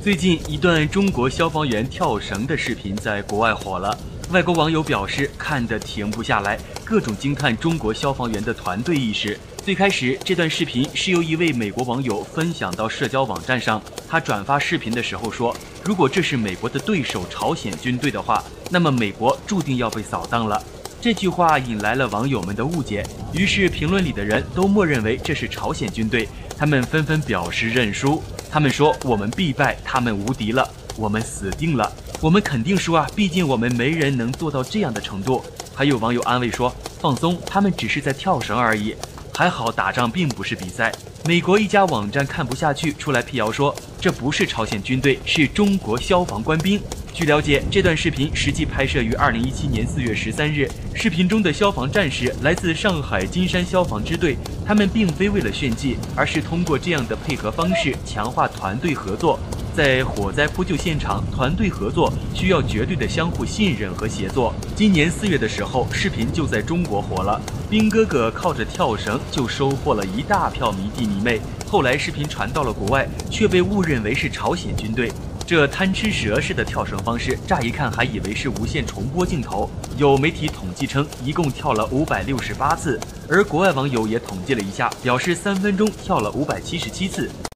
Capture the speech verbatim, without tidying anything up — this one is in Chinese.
最近一段中国消防员跳绳的视频在国外火了，外国网友表示看得停不下来，各种惊叹中国消防员的团队意识。最开始，这段视频是由一位美国网友分享到社交网站上，他转发视频的时候说，如果这是美国的对手朝鲜军队的话，那么美国注定要被扫荡了。这句话引来了网友们的误解，于是评论里的人都默认为这是朝鲜军队，他们纷纷表示认输。他们说我们必败，他们无敌了，我们死定了，我们肯定输啊，毕竟我们没人能做到这样的程度。还有网友安慰说，放松，他们只是在跳绳而已，还好打仗并不是比赛。美国一家网站看不下去，出来辟谣说这不是朝鲜军队，是中国消防官兵。据了解，这段视频实际拍摄于二零一七年四月十三日。视频中的消防战士来自上海金山消防支队，他们并非为了炫技，而是通过这样的配合方式强化团队合作。在火灾扑救现场，团队合作需要绝对的相互信任和协作。今年四月的时候，视频就在中国火了，兵哥哥靠着跳绳就收获了一大票迷弟迷妹。后来视频传到了国外，却被误认为是朝鲜军队。这贪吃蛇式的跳绳方式，乍一看还以为是无线重播镜头。有媒体统计称，一共跳了五百六十八次，而国外网友也统计了一下，表示三分钟跳了五百七十七次。